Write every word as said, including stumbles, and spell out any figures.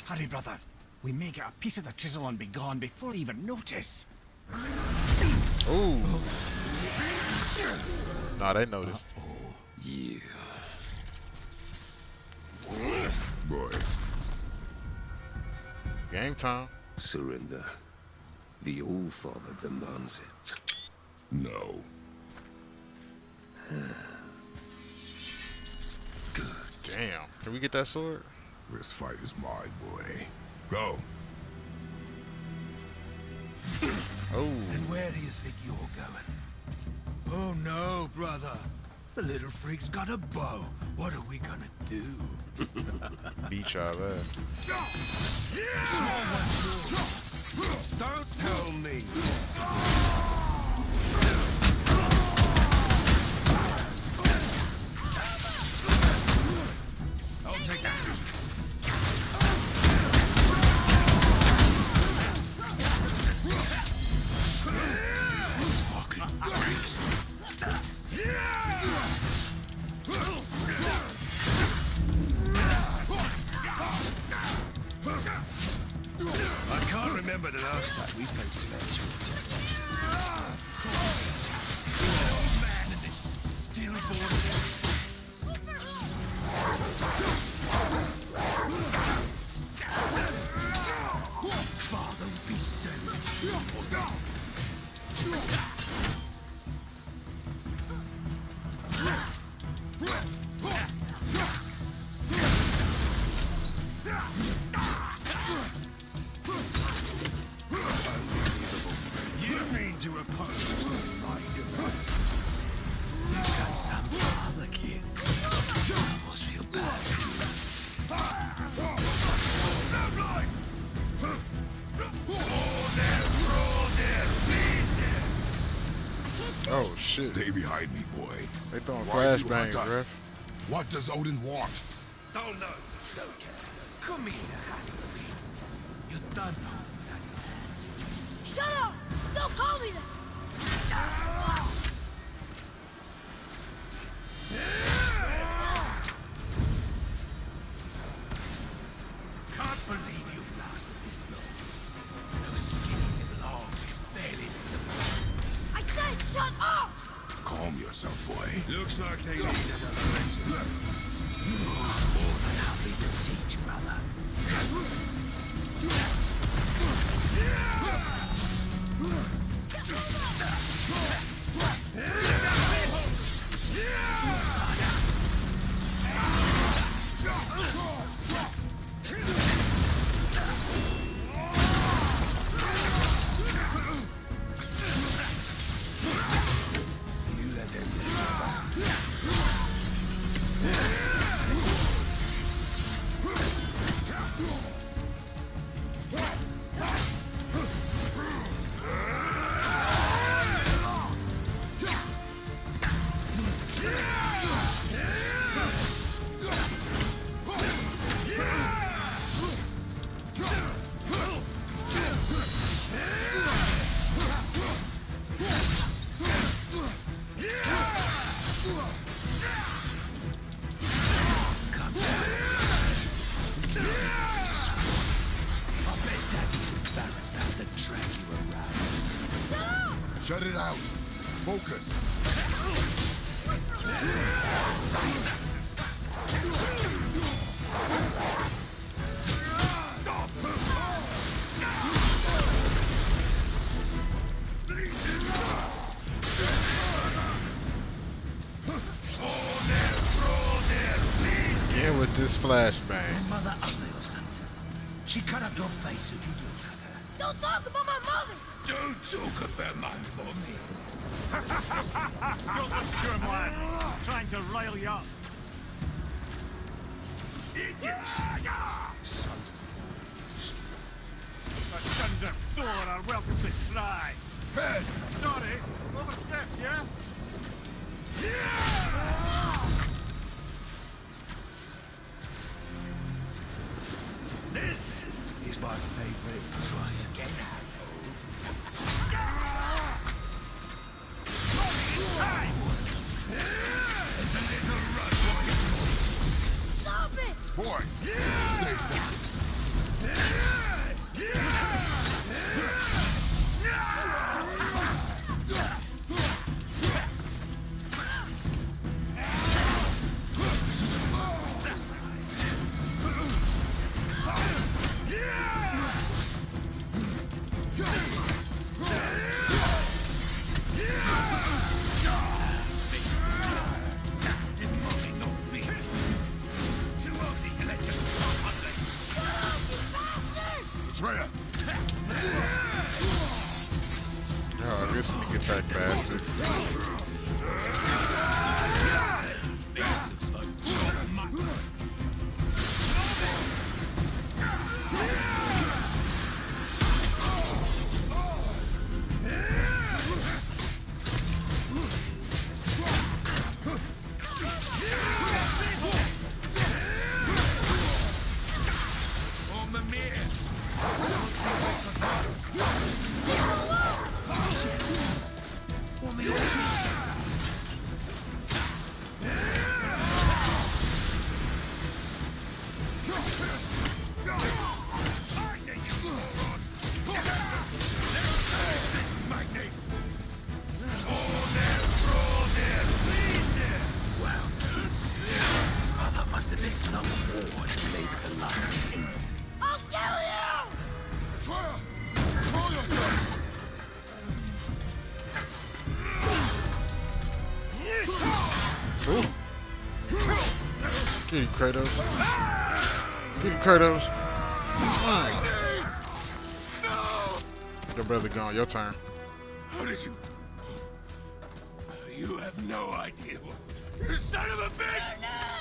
Hurry, brother. We may get a piece of the chisel and be gone before they even notice. Ooh. Nah, they noticed. Uh-oh. Yeah. Boy. Game time. Surrender. The All-Father demands it. No. Good. Damn. Can we get that sword? This fight is mine, boy. Go. Oh. And where do you think you're going? Oh no, brother. The little freak's got a bow. What are we gonna do? Beat y'all there. Don't tell me. I'll take that. I can't remember the last time we played Celestial. Oh man, and this stillborn. Father be saved. You mean to oppose the might of us? You've got some father, kid. I almost feel bad. Oh shit. Stay behind me, boy. They throwing Why do you flashbangs, hunt bro. us? What does Odin want? Don't know. Don't care. Come here, Hathaway. You done know Daddy's. Shut up! Don't call me that! Can't believe you've lasted this long. Those skinny little arms can barely lift them up. I said shut up! Calm yourself, boy. Looks like they need another lesson. More than happy to teach, brother. You let them do it. Shut it out. Focus. Get with this flashbang. Mother ugly or something. She cut up your face if you look at her. Don't talk about my mother! Don't talk about my mommy. You're the scrum lad, trying to rile you up. Idiots! Son. The sons of Thor are welcome to try. Head! Sorry, overstepped, yeah? This is my favorite try again, asshole. It's a little run, boy. Stop it! Boy, stay focused. attack faster. Looks like chopped mutton. On the mirror. On the altars. Some horde made the last end. I'll kill you! Try Control yourself! Ooh. Get him, Kratos. Get him, Kratos. Mm. Your brother gone. Your turn. How did you? You have no idea. You son of a bitch!